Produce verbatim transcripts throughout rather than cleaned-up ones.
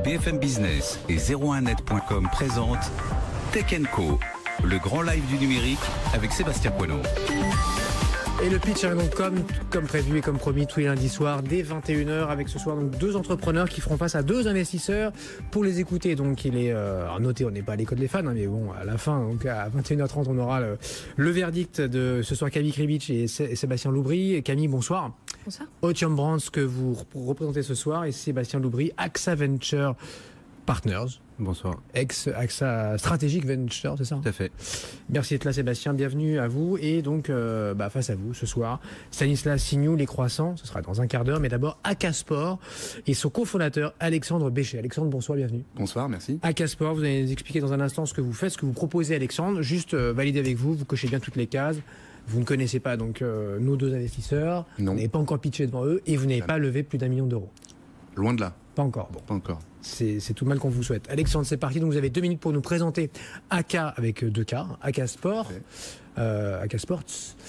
B F M Business et zéro un net point com présentent Tech Co, le grand live du numérique avec Sébastien Coineau. Et le pitch est donc comme, comme prévu et comme promis tous les lundis soirs dès vingt et une heures avec ce soir donc deux entrepreneurs qui feront face à deux investisseurs pour les écouter. Donc il est euh, à noter, on n'est pas à l'école des fans, hein, mais bon à la fin, donc à vingt et une heures trente on aura le, le verdict de ce soir Camille Krivich et, et Sébastien Loubry. Et Camille, bonsoir. Bonsoir. Otium Brands que vous représentez ce soir et Sébastien Loubry, AXA Venture Partners. Bonsoir. Ex-AXA Strategic Venture, c'est ça? Tout à fait. Merci d'être là Sébastien, bienvenue à vous. Et donc, euh, bah, face à vous ce soir, Stanislas Signoux, Les Croissants, ce sera dans un quart d'heure, mais d'abord Akasport et son cofondateur Alexandre Béchet. Alexandre, bonsoir, bienvenue. Bonsoir, merci. Akasport, vous allez nous expliquer dans un instant ce que vous faites, ce que vous proposez Alexandre. Juste euh, valider avec vous, vous cochez bien toutes les cases. Vous ne connaissez pas donc euh, nos deux investisseurs, non. Vous n'avez pas encore pitché devant eux et vous n'avez pas levé plus d'un million d'euros. Loin de là. Pas encore. Bon, pas encore. C'est tout mal qu'on vous souhaite. Alexandre, c'est parti. Donc vous avez deux minutes pour nous présenter A K avec deux K, Akasport, okay. euh, Akasports.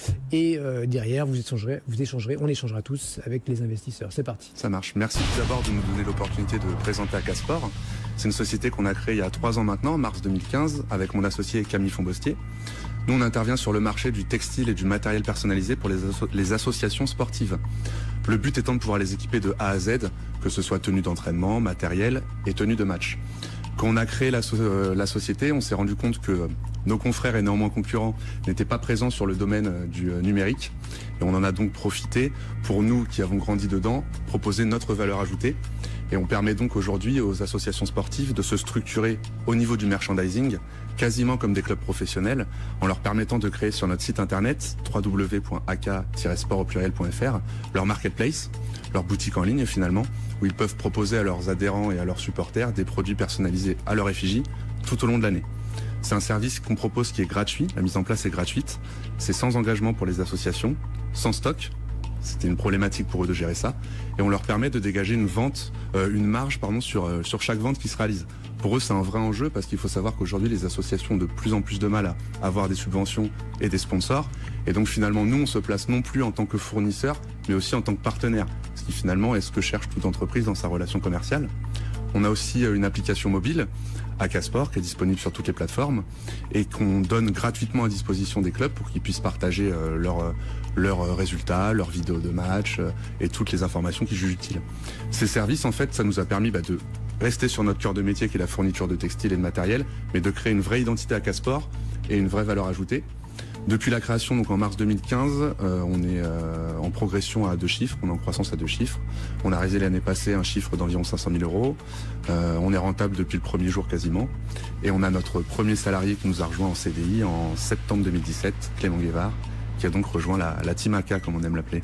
Et euh, derrière, vous échangerez, vous échangerez, on échangera tous avec les investisseurs. C'est parti. Ça marche. Merci tout d'abord de nous donner l'opportunité de présenter Akasport. C'est une société qu'on a créée il y a trois ans maintenant, en mars deux mille quinze, avec mon associé Camille Fombostier. Nous, on intervient sur le marché du textile et du matériel personnalisé pour les, asso les associations sportives. Le but étant de pouvoir les équiper de A à Z, que ce soit tenue d'entraînement, matériel et tenue de match. Quand on a créé la, so euh, la société, on s'est rendu compte que euh, nos confrères et néanmoins concurrents n'étaient pas présents sur le domaine euh, du euh, numérique. Et on en a donc profité, pour nous qui avons grandi dedans, proposer notre valeur ajoutée. Et on permet donc aujourd'hui aux associations sportives de se structurer au niveau du merchandising, quasiment comme des clubs professionnels, en leur permettant de créer sur notre site internet w w w point a k tiret sport au pluriel point f r leur marketplace, leur boutique en ligne finalement, où ils peuvent proposer à leurs adhérents et à leurs supporters des produits personnalisés à leur effigie tout au long de l'année. C'est un service qu'on propose qui est gratuit, la mise en place est gratuite, c'est sans engagement pour les associations, sans stock. C'était une problématique pour eux de gérer ça. Et on leur permet de dégager une vente, euh, une marge pardon, sur, euh, sur chaque vente qui se réalise. Pour eux, c'est un vrai enjeu parce qu'il faut savoir qu'aujourd'hui, les associations ont de plus en plus de mal à avoir des subventions et des sponsors. Et donc finalement, nous, on se place non plus en tant que fournisseur, mais aussi en tant que partenaire. Ce qui finalement est ce que cherche toute entreprise dans sa relation commerciale. On a aussi une application mobile, Akasport, qui est disponible sur toutes les plateformes et qu'on donne gratuitement à disposition des clubs pour qu'ils puissent partager euh, leurs leurs résultats, leurs vidéos de match euh, et toutes les informations qu'ils jugent utiles. Ces services, en fait, ça nous a permis bah, de rester sur notre cœur de métier qui est la fourniture de textiles et de matériel, mais de créer une vraie identité Akasport et une vraie valeur ajoutée. Depuis la création, donc en mars deux mille quinze, euh, on est euh, en progression à deux chiffres, on est en croissance à deux chiffres. On a réalisé l'année passée un chiffre d'environ cinq cent mille euros. Euh, on est rentable depuis le premier jour quasiment. Et on a notre premier salarié qui nous a rejoint en C D I en septembre deux mille dix-sept, Clément Guévard, qui a donc rejoint la, la team A K, comme on aime l'appeler.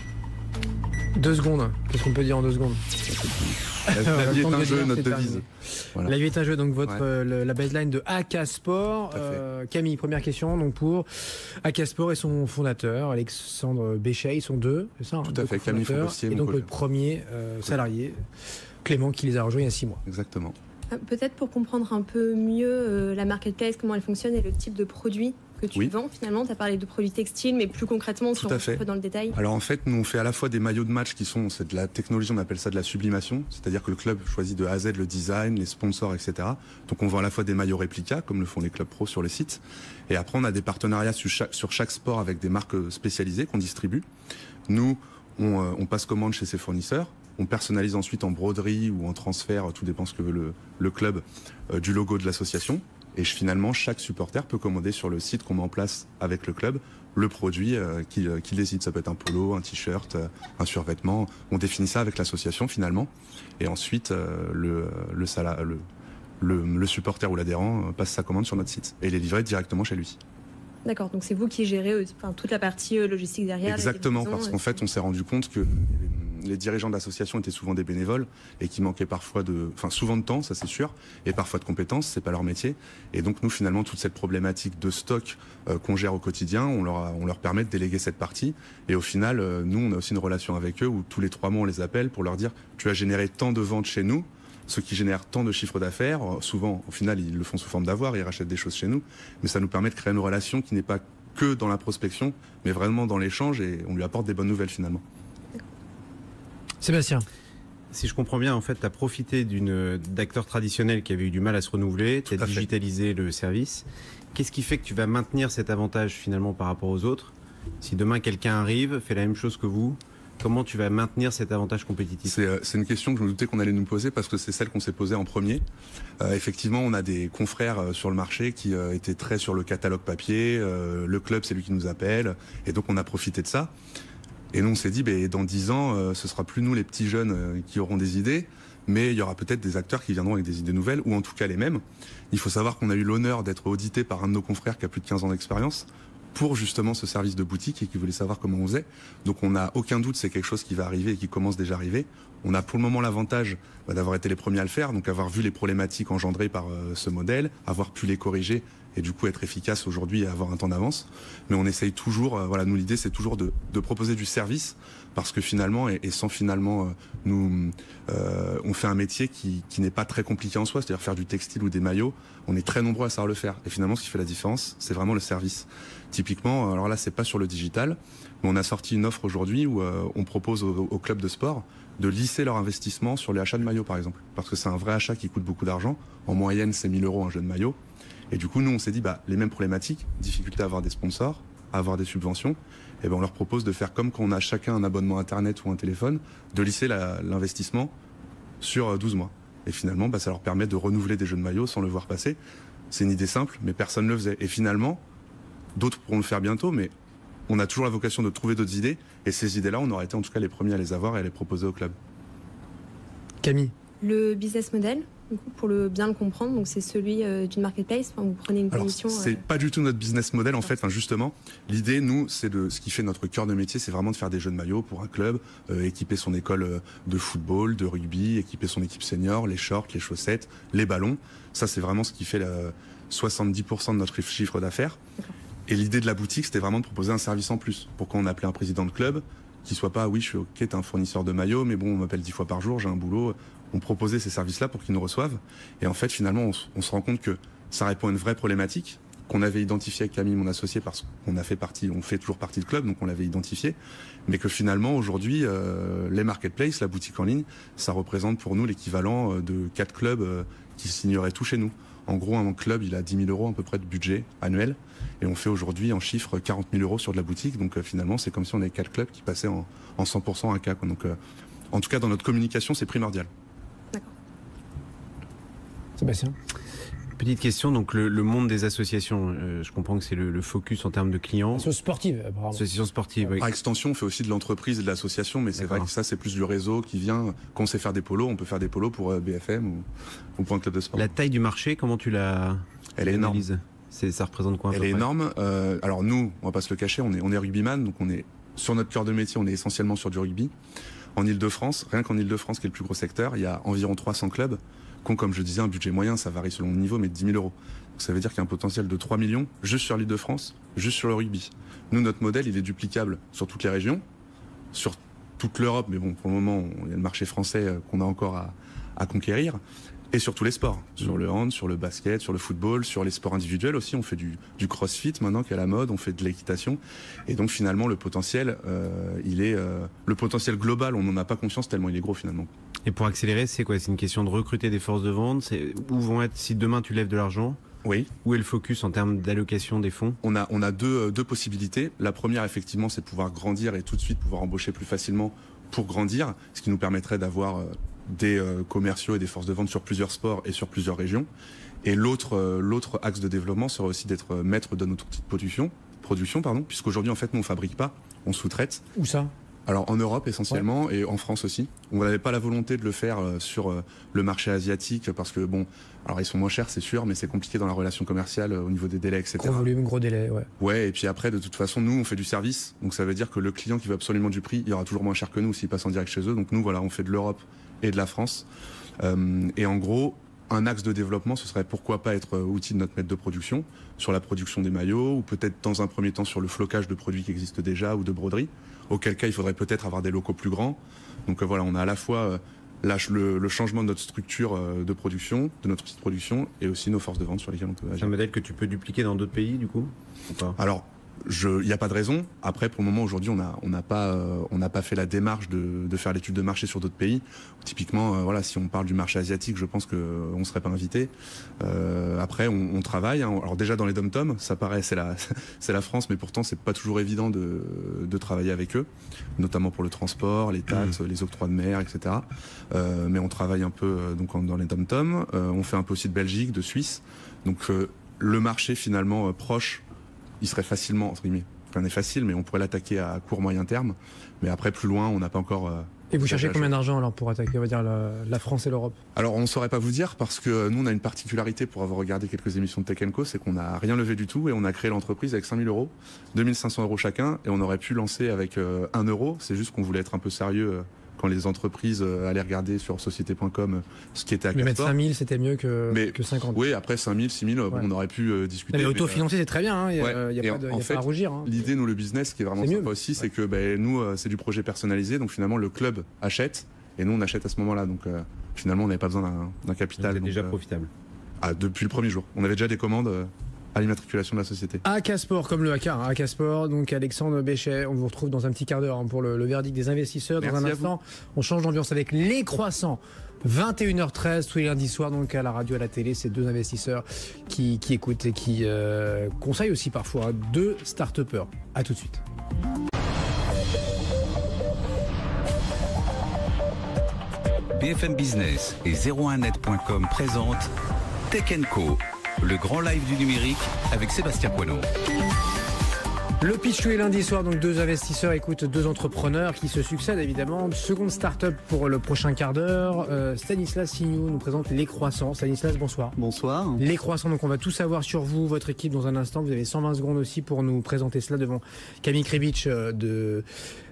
Deux secondes, qu'est-ce qu'on peut dire en deux secondes? La, la vie est un jeu, notre devise. Voilà. La vie est un jeu, donc votre, ouais. euh, le, la baseline de Akasport. Euh, Camille, première question donc pour Akasport et son fondateur, Alexandre Béchet, ils sont deux, c'est ça? Tout hein, à fait, Camille Fombostier. Et donc le premier euh, salarié, Clément, qui les a rejoints il y a six mois. Exactement. Peut-être pour comprendre un peu mieux euh, la marketplace, comment elle fonctionne et le type de produit que tu oui. vends finalement. Tu as parlé de produits textiles, mais plus concrètement, si Tout on à rentre un peu dans le détail. Alors en fait, nous on fait à la fois des maillots de match qui sont, c'est de la technologie, on appelle ça de la sublimation, c'est-à-dire que le club choisit de A à Z le design, les sponsors, et cetera. Donc on vend à la fois des maillots réplicas, comme le font les clubs pro sur le site, et après on a des partenariats sur chaque, sur chaque sport avec des marques spécialisées qu'on distribue. Nous, on, on passe commande chez ces fournisseurs. On personnalise ensuite en broderie ou en transfert, tout dépend ce que veut le, le club, euh, du logo de l'association. Et finalement, chaque supporter peut commander sur le site qu'on met en place avec le club le produit euh, qu'il euh, qu'il décide. Ça peut être un polo, un t-shirt, euh, un survêtement. On définit ça avec l'association finalement. Et ensuite, euh, le, le, sala, le, le, le supporter ou l'adhérent euh, passe sa commande sur notre site et il est livré directement chez lui. D'accord, donc c'est vous qui gérez euh, enfin, toute la partie euh, logistique derrière. Exactement, parce qu'en fait, on s'est rendu compte que les dirigeants d'associations étaient souvent des bénévoles et qui manquaient parfois de, enfin souvent de temps, ça c'est sûr, et parfois de compétences, c'est pas leur métier. Et donc nous finalement toute cette problématique de stock euh, qu'on gère au quotidien, on leur, a, on leur permet de déléguer cette partie. Et au final, euh, nous on a aussi une relation avec eux où tous les trois mois on les appelle pour leur dire tu as généré tant de ventes chez nous, ce qui génère tant de chiffres d'affaires. Souvent, au final, ils le font sous forme d'avoir, ils rachètent des choses chez nous, mais ça nous permet de créer une relation qui n'est pas que dans la prospection, mais vraiment dans l'échange et on lui apporte des bonnes nouvelles finalement. Sébastien. Si je comprends bien, en fait, tu as profité d'une, d'acteurs traditionnels qui avaient eu du mal à se renouveler, tu as digitalisé le service. Qu'est-ce qui fait que tu vas maintenir cet avantage finalement par rapport aux autres? Si demain quelqu'un arrive, fait la même chose que vous, comment tu vas maintenir cet avantage compétitif? C'est, euh, c'est une question que je me doutais qu'on allait nous poser parce que c'est celle qu'on s'est posée en premier. Euh, effectivement, on a des confrères euh, sur le marché qui euh, étaient très sur le catalogue papier, euh, le club c'est lui qui nous appelle, et donc on a profité de ça. Et nous, on s'est dit, bah, dans dix ans, euh, ce sera plus nous, les petits jeunes, euh, qui auront des idées, mais il y aura peut-être des acteurs qui viendront avec des idées nouvelles, ou en tout cas les mêmes. Il faut savoir qu'on a eu l'honneur d'être audité par un de nos confrères qui a plus de quinze ans d'expérience, pour justement ce service de boutique et qui voulait savoir comment on faisait. Donc on n'a aucun doute, c'est quelque chose qui va arriver et qui commence déjà à arriver. On a pour le moment l'avantage bah, d'avoir été les premiers à le faire, donc avoir vu les problématiques engendrées par euh, ce modèle, avoir pu les corriger et du coup être efficace aujourd'hui et avoir un temps d'avance. Mais on essaye toujours, euh, voilà, nous l'idée c'est toujours de, de proposer du service parce que finalement, et, et sans finalement, euh, nous, euh, on fait un métier qui, qui n'est pas très compliqué en soi, c'est-à-dire faire du textile ou des maillots, on est très nombreux à savoir le faire. Et finalement, ce qui fait la différence, c'est vraiment le service. Typiquement, alors là, c'est pas sur le digital, mais on a sorti une offre aujourd'hui où euh, on propose aux, aux clubs de sport de lisser leur investissement sur les achats de maillots, par exemple. Parce que c'est un vrai achat qui coûte beaucoup d'argent. En moyenne, c'est mille euros un jeu de maillot. Et du coup, nous, on s'est dit, bah, les mêmes problématiques, difficulté à avoir des sponsors, à avoir des subventions, et ben on leur propose de faire comme quand on a chacun un abonnement Internet ou un téléphone, de lisser la, l'investissement sur douze mois. Et finalement, bah, ça leur permet de renouveler des jeux de maillot sans le voir passer. C'est une idée simple, mais personne ne le faisait. Et finalement, d'autres pourront le faire bientôt, mais on a toujours la vocation de trouver d'autres idées. Et ces idées-là, on aurait été en tout cas les premiers à les avoir et à les proposer au club. Camille. Le business model, du coup, pour le bien le comprendre, donc c'est celui euh, d'une marketplace. Enfin, vous prenez une commission. Alors, c'est euh... pas du tout notre business model en fait. Enfin, justement, l'idée, nous, c'est de ce qui fait notre cœur de métier, c'est vraiment de faire des jeux de maillot pour un club, euh, équiper son école de football, de rugby, équiper son équipe senior, les shorts, les chaussettes, les ballons. Ça, c'est vraiment ce qui fait la soixante-dix pour cent de notre chiffre d'affaires. D'accord. Et l'idée de la boutique, c'était vraiment de proposer un service en plus. Pourquoi on appelait un président de club qui soit pas, oui, je suis ok, t'es un fournisseur de maillots, mais bon, on m'appelle dix fois par jour, j'ai un boulot. On proposait ces services-là pour qu'ils nous reçoivent. Et en fait, finalement, on, on se rend compte que ça répond à une vraie problématique qu'on avait identifiée avec Camille, mon associé, parce qu'on a fait partie, on fait toujours partie du club, donc on l'avait identifié. Mais que finalement, aujourd'hui, euh, les marketplaces, la boutique en ligne, ça représente pour nous l'équivalent de quatre clubs euh, qui signeraient tout chez nous. En gros, un club, il a dix mille euros à peu près de budget annuel. Et on fait aujourd'hui en chiffre quarante mille euros sur de la boutique. Donc euh, finalement, c'est comme si on avait quatre clubs qui passaient en, en cent pour cent un cas. Quoi. Donc, euh, en tout cas, dans notre communication, c'est primordial. D'accord. Sébastien. Petite question, donc le, le monde des associations, euh, je comprends que c'est le, le focus en termes de clients. Association sportive, apparemment. Association sportive, oui. Par extension, on fait aussi de l'entreprise et de l'association, mais c'est D'accord. vrai que ça, c'est plus du réseau qui vient. Quand on sait faire des polos, on peut faire des polos pour B F M ou, ou pour un club de sport. La taille du marché, comment tu la Elle est énorme. C'est, ça représente quoi à peu Elle est près énorme. Euh, alors nous, on va pas se le cacher, on est, on est rugbyman, donc on est sur notre cœur de métier, on est essentiellement sur du rugby. En Ile-de-France, rien qu'en Ile-de-France, qui est le plus gros secteur, il y a environ trois cents clubs qui ont, comme je disais, un budget moyen, ça varie selon le niveau, mais de dix mille euros. Donc ça veut dire qu'il y a un potentiel de trois millions juste sur l'Île-de-France, juste sur le rugby. Nous, notre modèle, il est duplicable sur toutes les régions, sur toute l'Europe, mais bon, pour le moment, il y a le marché français qu'on a encore à, à conquérir, et sur tous les sports, sur le hand, sur le basket, sur le football, sur les sports individuels aussi. On fait du, du crossfit maintenant qui est à la mode, on fait de l'équitation, et donc finalement, le potentiel, euh, il est euh, le potentiel global, on n'en a pas conscience tellement il est gros finalement. Et pour accélérer, c'est quoi? C'est une question de recruter des forces de vente. C'est où vont être si demain tu lèves de l'argent? Oui. Où est le focus en termes d'allocation des fonds? On a, on a deux, deux possibilités. La première, effectivement, c'est de pouvoir grandir et tout de suite pouvoir embaucher plus facilement pour grandir, ce qui nous permettrait d'avoir euh, des euh, commerciaux et des forces de vente sur plusieurs sports et sur plusieurs régions. Et l'autre, euh, l'autre axe de développement serait aussi d'être maître de notre outil de production, production pardon, puisqu'aujourd'hui, en fait, nous, on fabrique pas, on sous-traite. Où ça? Alors en Europe essentiellement, ouais. Et en France aussi. On n'avait pas la volonté de le faire euh, sur euh, le marché asiatique parce que bon, alors ils sont moins chers c'est sûr, mais c'est compliqué dans la relation commerciale euh, au niveau des délais, et cetera. Gros volume, gros délai, ouais. Ouais, et puis après de toute façon nous on fait du service, donc ça veut dire que le client qui veut absolument du prix, il aura toujours moins cher que nous s'il passe en direct chez eux. Donc nous voilà, on fait de l'Europe et de la France. Euh, et en gros, un axe de développement, ce serait pourquoi pas être outil de notre maître de production sur la production des maillots ou peut-être dans un premier temps sur le flocage de produits qui existent déjà ou de broderie. Auquel cas, il faudrait peut-être avoir des locaux plus grands. Donc euh, voilà, on a à la fois euh, la, le, le changement de notre structure euh, de production, de notre outil de production, et aussi nos forces de vente sur lesquelles on peut agir. C'est un modèle que tu peux dupliquer dans d'autres pays, du coup ou pas? Alors, Il n'y a pas de raison. Après, pour le moment, aujourd'hui, on n'a on n'a pas, euh, on n'a pas fait la démarche de, de faire l'étude de marché sur d'autres pays. Typiquement, euh, voilà, si on parle du marché asiatique, je pense qu'on ne serait pas invité. Euh, après, on, on travaille. Hein. Alors déjà, dans les dom-toms, ça paraît, c'est la, c'est la France, mais pourtant, c'est pas toujours évident de, de travailler avec eux, notamment pour le transport, les taxes, mmh. les octrois de mer, et cetera. Euh, mais on travaille un peu euh, donc, dans les dom-toms. Euh, on fait un peu aussi de Belgique, de Suisse. Donc, euh, le marché, finalement, euh, proche, il serait facilement, entre guillemets, rien n'est facile, mais on pourrait l'attaquer à court moyen terme. Mais après, plus loin, on n'a pas encore... Euh, et vous cherchez combien d'argent alors pour attaquer, on va dire, la, la France et l'Europe? Alors, on ne saurait pas vous dire, parce que nous, on a une particularité pour avoir regardé quelques émissions de Tech and Co, c'est qu'on n'a rien levé du tout, et on a créé l'entreprise avec cinq mille euros, deux mille cinq cents euros chacun, et on aurait pu lancer avec euh, un euro. C'est juste qu'on voulait être un peu sérieux euh, quand les entreprises euh, allaient regarder sur société point com euh, ce qui était à Caspor. Mais mettre cinq mille, c'était mieux que, mais, que cinquante. Oui, après cinq mille, six mille, ouais. bon, on aurait pu euh, discuter. Non, mais autofinancé, c'est très bien, il hein, n'y ouais. a, y a, pas, de, y a fait, pas à rougir. Hein. L'idée, nous, le business, qui est vraiment c'est sympa mieux. aussi, c'est ouais. que bah, nous, euh, c'est du projet personnalisé, donc finalement, le club achète, et nous, on achète à ce moment-là. Donc euh, finalement, on n'avait pas besoin d'un, d'un capital. C'est déjà euh, profitable. Ah, depuis le premier jour. On avait déjà des commandes. Euh, à l'immatriculation de la société. Akasport, comme le Aka, hein, Akasport, donc Alexandre Béchet, on vous retrouve dans un petit quart d'heure hein, pour le, le verdict des investisseurs. Dans Merci un instant, on change d'ambiance avec les croissants. vingt et une heures treize tous les lundis soirs, donc à la radio, à la télé, c'est deux investisseurs qui, qui écoutent et qui euh, conseillent aussi parfois hein, deux start-upers. À tout de suite. B F M Business et zéro un net point com présentent Tech and Co, le grand live du numérique avec Sébastien Poineau. Le pitch tous les lundis soirs, donc deux investisseurs écoutent deux entrepreneurs qui se succèdent évidemment. Seconde start-up pour le prochain quart d'heure. Euh, Stanislas Signoux nous présente Les Croissants. Stanislas, bonsoir. Bonsoir. Les Croissants, donc on va tout savoir sur vous, votre équipe dans un instant. Vous avez cent vingt secondes aussi pour nous présenter cela devant Camille Kribich de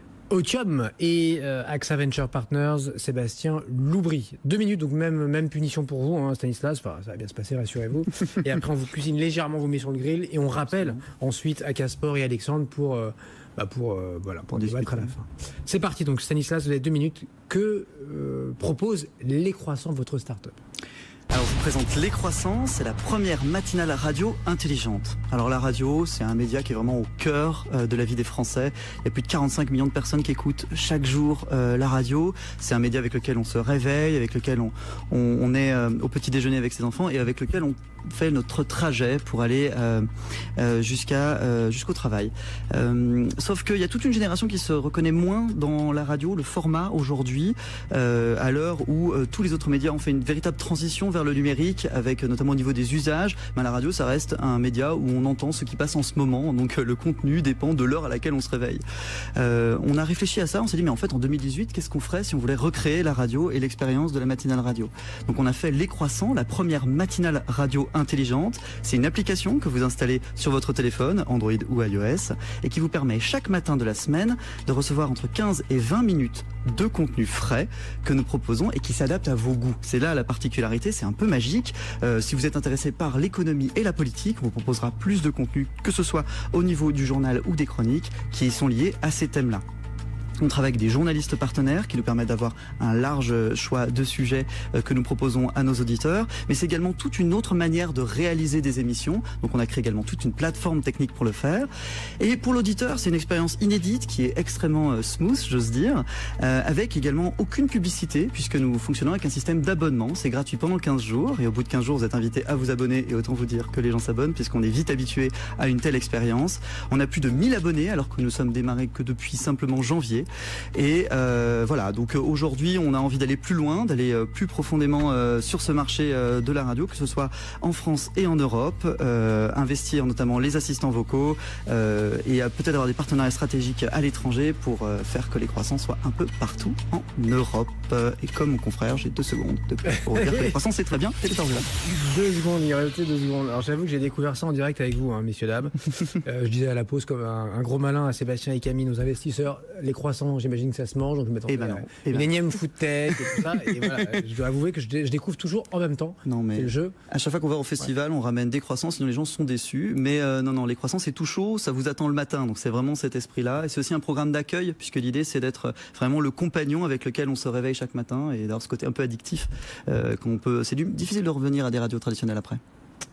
Otium et euh, AXA Venture Partners, Sébastien Loubry. Deux minutes, donc même, même punition pour vous, hein, Stanislas. Enfin, ça va bien se passer, rassurez-vous. Et après, on vous cuisine légèrement, on vous met sur le grill et on rappelle ensuite Akasport et Alexandre pour, euh, bah pour, euh, voilà, pour débattre à la fin. C'est parti, donc Stanislas, vous avez deux minutes. Que euh, propose Les Croissants, votre start-up? Alors, je vous présente Les Croissants, c'est la première matinale radio intelligente. Alors, la radio, c'est un média qui est vraiment au cœur euh, de la vie des Français. Il y a plus de quarante-cinq millions de personnes qui écoutent chaque jour euh, la radio. C'est un média avec lequel on se réveille, avec lequel on, on, on est euh, au petit déjeuner avec ses enfants et avec lequel on fait notre trajet pour aller euh, euh, jusqu'à euh, jusqu'au travail. Euh, sauf qu'il y a toute une génération qui se reconnaît moins dans la radio, le format aujourd'hui, euh, à l'heure où euh, tous les autres médias ont fait une véritable transition vers le numérique, avec notamment au niveau des usages. Ben, la radio, ça reste un média où on entend ce qui passe en ce moment, donc euh, le contenu dépend de l'heure à laquelle on se réveille. Euh, on a réfléchi à ça, on s'est dit mais en fait en deux mille dix-huit, qu'est-ce qu'on ferait si on voulait recréer la radio et l'expérience de la matinale radio? Donc on a fait Les Croissants, la première matinale radio intelligente. C'est une application que vous installez sur votre téléphone, Android ou iOS, et qui vous permet chaque matin de la semaine de recevoir entre quinze et vingt minutes de contenu frais que nous proposons et qui s'adapte à vos goûts. C'est là la particularité, c'est un peu magique. Euh, si vous êtes intéressé par l'économie et la politique, on vous proposera plus de contenu, que ce soit au niveau du journal ou des chroniques, qui sont liés à ces thèmes-là. On travaille avec des journalistes partenaires qui nous permettent d'avoir un large choix de sujets que nous proposons à nos auditeurs. Mais c'est également toute une autre manière de réaliser des émissions. Donc on a créé également toute une plateforme technique pour le faire. Et pour l'auditeur, c'est une expérience inédite qui est extrêmement smooth, j'ose dire, euh, avec également aucune publicité puisque nous fonctionnons avec un système d'abonnement. C'est gratuit pendant quinze jours et au bout de quinze jours, vous êtes invité à vous abonner et autant vous dire que les gens s'abonnent puisqu'on est vite habitué à une telle expérience. On a plus de mille abonnés alors que nous sommes démarrés que depuis simplement janvier. Et euh, voilà, donc aujourd'hui on a envie d'aller plus loin, d'aller euh, plus profondément euh, sur ce marché euh, de la radio, que ce soit en France et en Europe, euh, investir notamment les assistants vocaux euh, et euh, peut-être avoir des partenariats stratégiques à l'étranger pour euh, faire que Les Croissants soient un peu partout en Europe. Euh, et comme mon confrère, j'ai deux secondes de plus pour dire que Les Croissants c'est très bien, c'est là. Deux secondes, il restait deux secondes. Alors j'avoue que j'ai découvert ça en direct avec vous, hein, messieurs, dames. euh, je disais à la pause comme un, un gros malin à Sébastien et Camille, nos investisseurs, Les Croissants, j'imagine que ça se mange, donc je m'attendais eh ben à eh une ben. énième food tech et tout ça. Et voilà, je dois avouer que je, dé, je découvre toujours en même temps. Non mais c'est le jeu. À chaque fois qu'on va au festival, ouais. on ramène des croissants, sinon les gens sont déçus. Mais euh, non, non, les croissants c'est tout chaud, ça vous attend le matin, donc c'est vraiment cet esprit-là. Et c'est aussi un programme d'accueil, puisque l'idée c'est d'être vraiment le compagnon avec lequel on se réveille chaque matin et d'avoir ce côté un peu addictif. Euh, qu'on peut, c'est difficile de revenir à des radios traditionnelles après.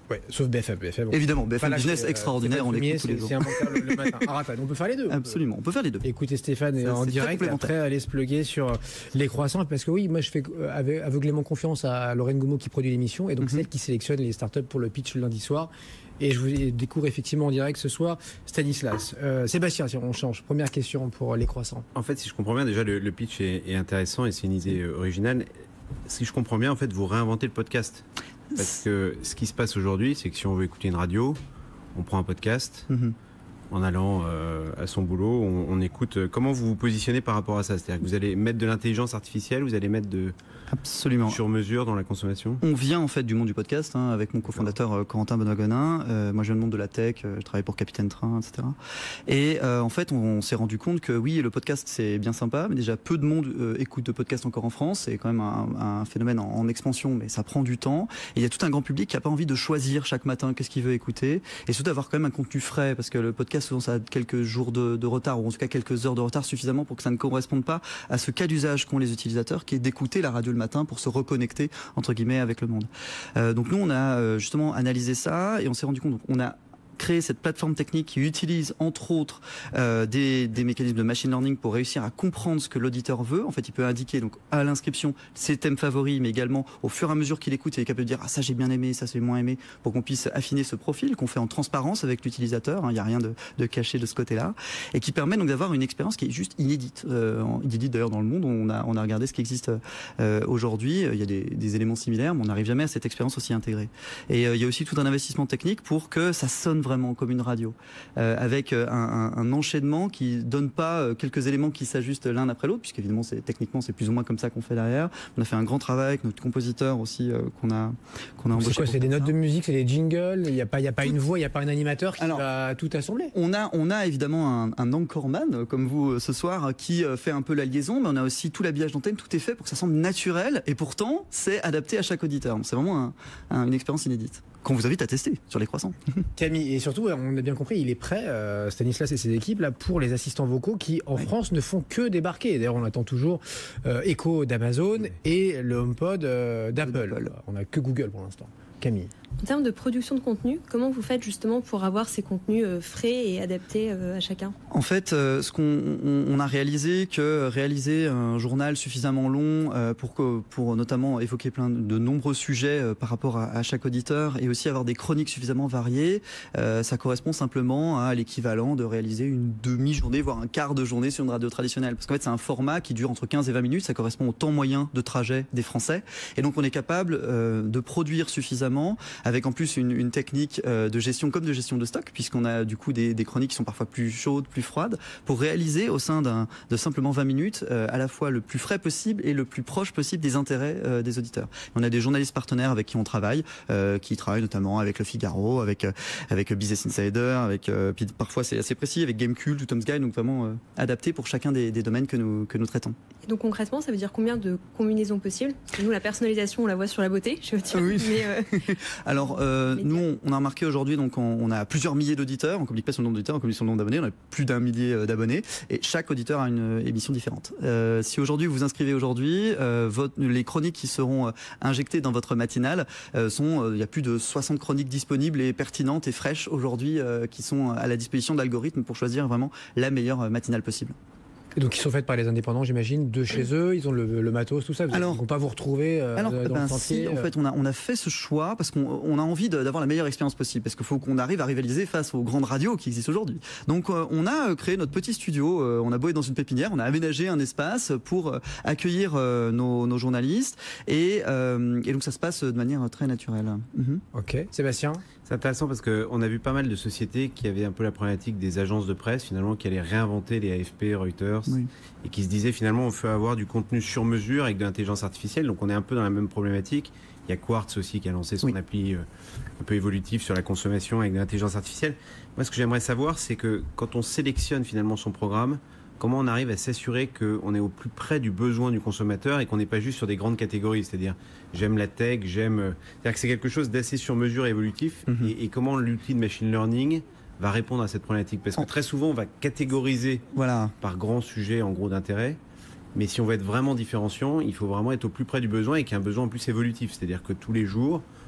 Ouais, sauf B F M. B F M Évidemment, B F M Pas Business lâcher, euh, extraordinaire, on Stéphane l'écoute tous Fumier, les jours. C'est immanquable le matin. Ah, attends, on peut faire les deux. Absolument, on peut faire les deux. Écoutez Stéphane Ça, en c'est très direct, complémentaire. après aller se pluguer sur les croissants, parce que oui, moi je fais euh, ave- aveuglément confiance à Lorraine Goumeau qui produit l'émission, et donc Mhm. c'est elle qui sélectionne les startups pour le pitch le lundi soir. Et je vous découvre effectivement en direct ce soir Stanislas. Euh, Sébastien, si on change, première question pour les croissants. En fait, si je comprends bien, déjà le, le pitch est, est intéressant et c'est une idée euh, originale. Si je comprends bien, en fait, vous réinventez le podcast. Parce que ce qui se passe aujourd'hui, c'est que si on veut écouter une radio, on prend un podcast. Mhm. En allant euh, à son boulot, on, on écoute. Comment vous vous positionnez par rapport à ça? C'est-à-dire que vous allez mettre de l'intelligence artificielle, vous allez mettre de Absolument. sur mesure dans la consommation? On vient en fait du monde du podcast hein, avec mon cofondateur euh, Corentin Benoît-Gonin. Euh, moi je viens du monde de la tech, euh, je travaille pour Capitaine Train, et cetera. Et euh, en fait on, on s'est rendu compte que oui, le podcast c'est bien sympa, mais déjà peu de monde euh, écoute de podcast encore en France. C'est quand même un, un phénomène en, en expansion, mais ça prend du temps. Et il y a tout un grand public qui n'a pas envie de choisir chaque matin qu'est-ce qu'il veut écouter, et surtout d'avoir quand même un contenu frais, parce que le podcast souvent ça a quelques jours de, de retard, ou en tout cas quelques heures de retard suffisamment pour que ça ne corresponde pas à ce cas d'usage qu'ont les utilisateurs, qui est d'écouter la radio le matin pour se reconnecter entre guillemets avec le monde. Euh, donc nous on a euh, justement analysé ça et on s'est rendu compte, donc on a créer cette plateforme technique qui utilise entre autres euh, des, des mécanismes de machine learning pour réussir à comprendre ce que l'auditeur veut. En fait, il peut indiquer donc à l'inscription ses thèmes favoris, mais également au fur et à mesure qu'il écoute, il est capable de dire ah ça j'ai bien aimé, ça c'est moins aimé, pour qu'on puisse affiner ce profil qu'on fait en transparence avec l'utilisateur. Il n'y a rien de, de caché de ce côté-là et qui permet donc d'avoir une expérience qui est juste inédite. Euh, inédite d'ailleurs dans le monde. On a on a regardé ce qui existe euh, aujourd'hui. Il y a des, des éléments similaires, mais on n'arrive jamais à cette expérience aussi intégrée. Et euh, il y a aussi tout un investissement technique pour que ça sonne vraiment comme une radio, euh, avec un, un, un enchaînement qui donne pas euh, quelques éléments qui s'ajustent l'un après l'autre, puisqu'évidemment c'est techniquement c'est plus ou moins comme ça qu'on fait derrière. On a fait un grand travail avec notre compositeur aussi euh, qu'on a qu'on a embauché. C'est quoi? C'est des notes de musique, c'est des jingles. Il n'y a pas, il y a pas une voix, il n'y a pas un animateur qui Alors, va tout assembler. On a, on a évidemment un, un anchorman euh, comme vous euh, ce soir qui euh, fait un peu la liaison, mais on a aussi tout l'habillage d'antenne, tout est fait pour que ça semble naturel et pourtant c'est adapté à chaque auditeur. C'est vraiment un, un, une expérience inédite qu'on vous invite à tester sur les croissants. Camille, et surtout, on a bien compris, il est prêt, euh, Stanislas et ses équipes, là, pour les assistants vocaux qui, en oui. France, ne font que débarquer. D'ailleurs, on attend toujours euh, Echo d'Amazon et le HomePod euh, d'Apple. On n'a que Google pour l'instant. Camille. En termes de production de contenu, comment vous faites justement pour avoir ces contenus euh, frais et adaptés euh, à chacun? En fait, euh, ce qu'on on, on a réalisé, que réaliser un journal suffisamment long euh, pour que, pour notamment évoquer plein de, de nombreux sujets euh, par rapport à, à chaque auditeur, et aussi avoir des chroniques suffisamment variées, euh, ça correspond simplement à l'équivalent de réaliser une demi-journée, voire un quart de journée sur une radio traditionnelle. Parce qu'en fait, c'est un format qui dure entre quinze et vingt minutes, ça correspond au temps moyen de trajet des Français, et donc on est capable euh, de produire suffisamment, avec en plus une, une technique euh, de gestion comme de gestion de stock, puisqu'on a du coup des, des chroniques qui sont parfois plus chaudes, plus froides, pour réaliser au sein d'un, de simplement vingt minutes euh, à la fois le plus frais possible et le plus proche possible des intérêts euh, des auditeurs. On a des journalistes partenaires avec qui on travaille, euh, qui travaillent notamment avec Le Figaro, avec euh, avec Business Insider, avec euh, puis parfois c'est assez précis, avec Gamecult ou Tom's Guide, donc vraiment euh, adapté pour chacun des, des domaines que nous que nous traitons. Et donc concrètement, ça veut dire combien de combinaisons possibles? Nous, la personnalisation, on la voit sur la beauté, je veux dire. Oui. Mais euh... Alors, euh, nous, on a remarqué aujourd'hui, donc, on, on a plusieurs milliers d'auditeurs. On ne communique pas sur le nombre d'auditeurs, on communique sur le nombre d'abonnés. On a plus d'un millier euh, d'abonnés. Et chaque auditeur a une émission différente. Euh, si aujourd'hui, vous vous inscrivez aujourd'hui, euh, votre, les chroniques qui seront euh, injectées dans votre matinale euh, sont, euh, il y a plus de soixante chroniques disponibles et pertinentes et fraîches aujourd'hui euh, qui sont à la disposition de l'algorithme pour choisir vraiment la meilleure matinale possible. Et donc, ils sont faits par les indépendants, j'imagine, de chez eux. Ils ont le, le matos, tout ça. Vous Alors, ne vont pas vous retrouver euh, alors, dans ben, le sentier. si, en fait, on a, on a fait ce choix parce qu'on on a envie de, d'avoir la meilleure expérience possible. Parce qu'il faut qu'on arrive à rivaliser face aux grandes radios qui existent aujourd'hui. Donc, euh, on a créé notre petit studio. Euh, on a beau être dans une pépinière, on a aménagé un espace pour euh, accueillir euh, nos, nos journalistes. Et, euh, et donc, ça se passe de manière très naturelle. Mm-hmm. Ok. Sébastien? C'est intéressant parce qu'on a vu pas mal de sociétés qui avaient un peu la problématique des agences de presse, finalement, qui allaient réinventer les A F P, Reuters, oui. et qui se disaient finalement on peut avoir du contenu sur mesure avec de l'intelligence artificielle. Donc on est un peu dans la même problématique. Il y a Quartz aussi qui a lancé son oui. appli euh, un peu évolutif sur la consommation avec de l'intelligence artificielle. Moi, ce que j'aimerais savoir, c'est que quand on sélectionne finalement son programme, comment on arrive à s'assurer qu'on est au plus près du besoin du consommateur et qu'on n'est pas juste sur des grandes catégories, c'est-à-dire j'aime la tech, j'aime... C'est-à-dire que c'est quelque chose d'assez sur mesure et évolutif, mm-hmm. et, et comment l'outil de machine learning va répondre à cette problématique. Parce que très souvent, on va catégoriser voilà. par grands sujets en gros d'intérêt, mais si on veut être vraiment différenciant, il faut vraiment être au plus près du besoin et qu'il y ait un besoin en plus évolutif, c'est-à-dire que tous les jours,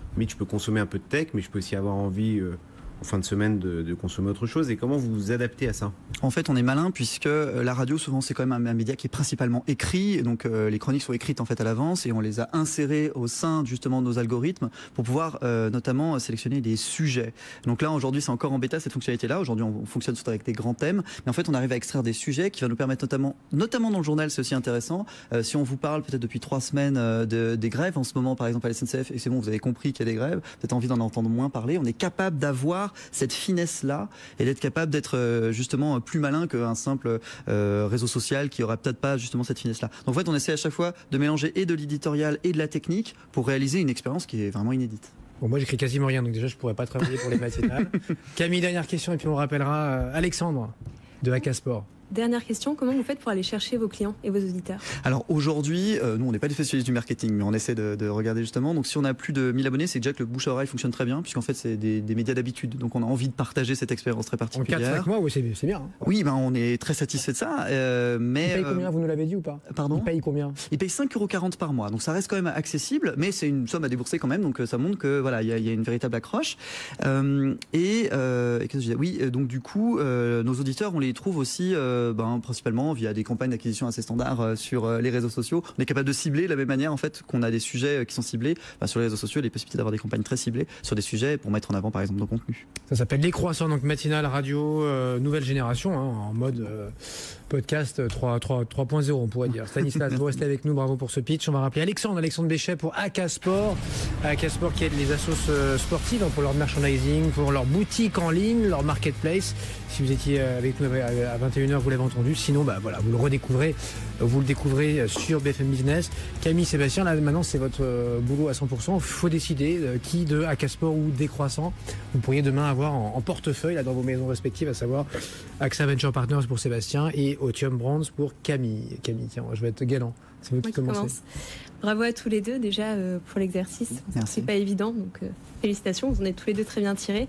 limite, je peux consommer un peu de tech, mais je peux aussi avoir envie... Euh, en fin de semaine de, de consommer autre chose. Et comment vous vous adaptez à ça? En fait, on est malin puisque la radio, souvent, c'est quand même un, un média qui est principalement écrit. Et donc, euh, les chroniques sont écrites en fait à l'avance et on les a insérées au sein justement de nos algorithmes pour pouvoir euh, notamment sélectionner des sujets. Donc là, aujourd'hui, c'est encore en bêta cette fonctionnalité-là. Aujourd'hui, on, on fonctionne surtout avec des grands thèmes. Mais en fait, on arrive à extraire des sujets qui va nous permettre notamment, notamment dans le journal, c'est aussi intéressant. Euh, si on vous parle peut-être depuis trois semaines euh, de, des grèves en ce moment, par exemple à la S N C F, et c'est bon, vous avez compris qu'il y a des grèves, peut-être envie d'en entendre moins parler. On est capable d'avoir cette finesse-là et d'être capable d'être euh, justement plus malin qu'un simple euh, réseau social qui aura peut-être pas justement cette finesse-là. Donc en fait, on essaie à chaque fois de mélanger et de l'éditorial et de la technique pour réaliser une expérience qui est vraiment inédite. Bon, moi j'écris quasiment rien, donc déjà je pourrais pas travailler pour les matinales. Camille, dernière question et puis on rappellera euh, Alexandre de Acasport. Dernière question, comment vous faites pour aller chercher vos clients et vos auditeurs? Alors aujourd'hui, euh, nous on n'est pas des spécialistes du marketing, mais on essaie de, de regarder justement. Donc si on a plus de mille abonnés, c'est déjà que le bouche à oreille fonctionne très bien, puisqu'en fait c'est des, des médias d'habitude. Donc on a envie de partager cette expérience très particulière. En quatre cinq mois, oui, c'est bien. Hein. Oui, ben on est très satisfait de ça. Euh, mais il paye combien, vous nous l'avez dit ou pas? Pardon? Il paye combien? Il paye cinq euros quarante par mois. Donc ça reste quand même accessible, mais c'est une somme à débourser quand même. Donc ça montre que voilà, il y, y a une véritable accroche. Euh, et euh, qu'est-ce que je disais? Oui, donc du coup, euh, nos auditeurs, on les trouve aussi, euh, ben, principalement via des campagnes d'acquisition assez standards euh, sur euh, les réseaux sociaux. On est capable de cibler de la même manière en fait qu'on a des sujets euh, qui sont ciblés bah, sur les réseaux sociaux, les possibilités d'avoir des campagnes très ciblées sur des sujets pour mettre en avant par exemple nos contenus. Ça s'appelle Les Croissants, donc matinale radio euh, nouvelle génération, hein, en mode euh, podcast trois point zéro on pourrait dire. Stanislas, vous restez avec nous, bravo pour ce pitch. On va rappeler Alexandre, Alexandre Béchet pour Acasport. Acasport qui aide les assos euh, sportives hein, pour leur merchandising, pour leur boutique en ligne, leur marketplace. Si vous étiez avec nous à vingt et une heures, vous l'avez entendu. Sinon, bah voilà, vous le redécouvrez, vous le découvrez sur B F M Business. Camille, Sébastien, là maintenant c'est votre boulot à cent pour cent. Il faut décider qui de Acasport ou des Croissants vous pourriez demain avoir en, en portefeuille là dans vos maisons respectives, à savoir AXA Venture Partners pour Sébastien et Otium Brands pour Camille. Camille, tiens, je vais être galant. C'est vous qui Moi commencez. Commence. Bravo à tous les deux déjà euh, pour l'exercice. Merci. C'est pas évident, donc euh, félicitations. Vous en êtes tous les deux très bien tirés.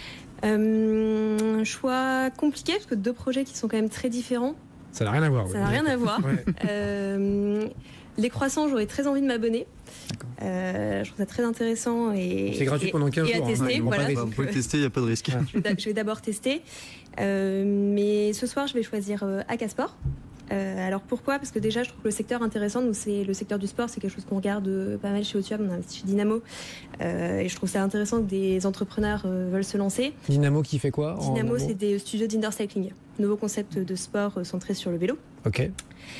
Euh, choix compliqué parce que deux projets qui sont quand même très différents. Ça n'a rien à voir. Ça ouais. n'a rien à voir. Ouais. Euh, les Croissants, j'aurais très envie de m'abonner. Euh, je trouve ça très intéressant et c'est gratuit et, pendant quinze et jours. à tester. Hein, voilà, Vous pouvez le tester, il n'y a pas de risque. je vais d'abord tester. Euh, mais ce soir, je vais choisir euh, Acasport. Euh, alors pourquoi? Parce que déjà, je trouve le secteur intéressant. Nous, c'est le secteur du sport, c'est quelque chose qu'on regarde euh, pas mal chez Otium. On a investi chez Dynamo, euh, et je trouve ça intéressant que des entrepreneurs euh, veulent se lancer. Dynamo qui fait quoi? Dynamo, c'est des studios d'indoor cycling, nouveau concept de sport euh, centré sur le vélo. Ok.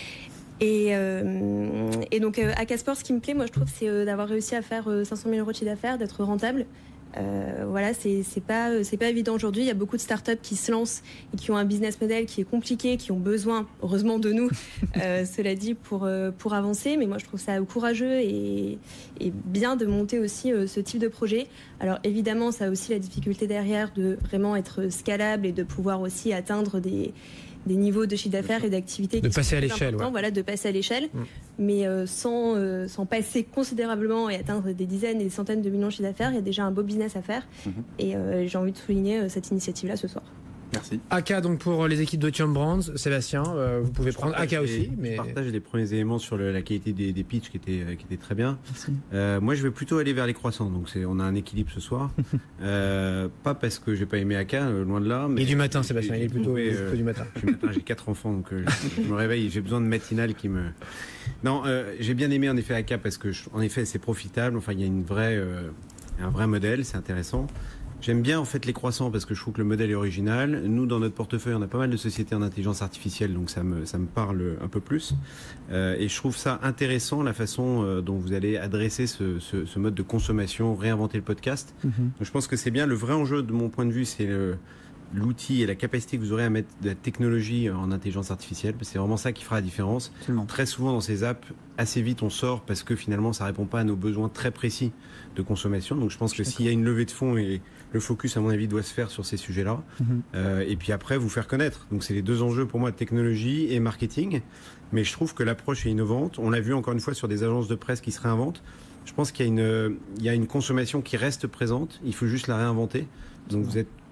Et, euh, et donc euh, Acasport, ce qui me plaît, moi, je trouve, c'est euh, d'avoir réussi à faire euh, cinq cent mille euros de chiffre d'affaires, d'être rentable. Euh, voilà, c'est c'est pas c'est pas évident aujourd'hui. Il y a beaucoup de startups qui se lancent et qui ont un business model qui est compliqué, qui ont besoin, heureusement, de nous. euh, cela dit, pour euh, pour avancer. Mais moi, je trouve ça courageux et, et bien de monter aussi euh, ce type de projet. Alors évidemment, ça a aussi la difficulté derrière de vraiment être scalable et de pouvoir aussi atteindre des des niveaux de chiffre d'affaires et d'activité de qui passer sont à l'échelle, ouais. voilà, de passer à l'échelle, mmh. mais euh, sans, euh, sans passer considérablement et atteindre des dizaines et des centaines de millions de chiffre d'affaires. Il y a déjà un beau business à faire, mmh. et euh, j'ai envie de souligner euh, cette initiative-là ce soir. Merci. A K donc pour les équipes d'Otium Brands. Sébastien, euh, vous pouvez je prendre A K aussi. Mais... Je partage les premiers éléments sur le, la qualité des, des pitchs qui étaient, qui étaient très bien. Euh, moi, je vais plutôt aller vers les croissants. Donc, c'est, on a un équilibre ce soir. euh, pas parce que j'ai pas aimé A K, euh, loin de là. Mais et du matin, Sébastien. Il est plutôt, euh, plutôt du matin. Du matin, j'ai quatre enfants, donc euh, je, je me réveille. J'ai besoin de matinale qui me. Non, euh, j'ai bien aimé en effet A K parce que, je, en effet, c'est profitable. Enfin, il y a une vraie, euh, un vrai modèle, c'est intéressant. J'aime bien en fait les croissants parce que je trouve que le modèle est original. Nous, dans notre portefeuille, on a pas mal de sociétés en intelligence artificielle, donc ça me, ça me parle un peu plus. Euh, et je trouve ça intéressant la façon euh, dont vous allez adresser ce, ce, ce mode de consommation, réinventer le podcast. Mm-hmm. Donc, je pense que c'est bien. Le vrai enjeu de mon point de vue, c'est le, l'outil et la capacité que vous aurez à mettre de la technologie en intelligence artificielle. C'est vraiment ça qui fera la différence. Absolument. Très souvent dans ces apps, assez vite on sort parce que finalement ça répond pas à nos besoins très précis de consommation. Donc je pense que s'il y a une levée de fonds, et le focus à mon avis doit se faire sur ces sujets-là. Mm-hmm. Euh, et puis après vous faire connaître. Donc c'est les deux enjeux pour moi, technologie et marketing. Mais je trouve que l'approche est innovante. On l'a vu encore une fois sur des agences de presse qui se réinventent. Je pense qu'il y a une, il y a une consommation qui reste présente. Il faut juste la réinventer. Donc vous êtes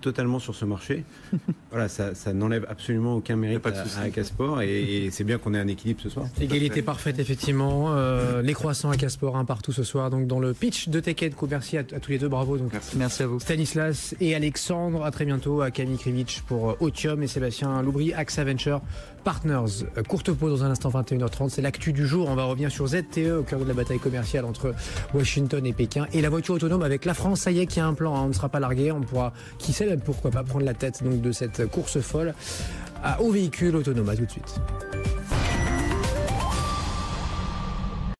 totalement sur ce marché. Voilà, ça, ça n'enlève absolument aucun mérite à, à Acasport et, et c'est bien qu'on ait un équilibre ce soir. Égalité parfaite, effectivement. Euh, les croissants Acasport, un partout ce soir. Donc dans le pitch de Tech Co. Merci à, à tous les deux, bravo. Donc, merci. Merci à vous. Stanislas et Alexandre, à très bientôt. À Camille Krivitch pour Otium et Sébastien Loubry, AXA Venture Partners. Courte pause dans un instant, vingt et une heures trente. C'est l'actu du jour. On va revenir sur Z T E au cœur de la bataille commerciale entre Washington et Pékin. Et la voiture autonome avec la France, ça y est, qu'il y a un plan. Hein. On ne sera pas largué. On pourra, qui sait, même pourquoi pas prendre la tête donc, de cette course folle à, aux véhicules autonomes. À tout de suite.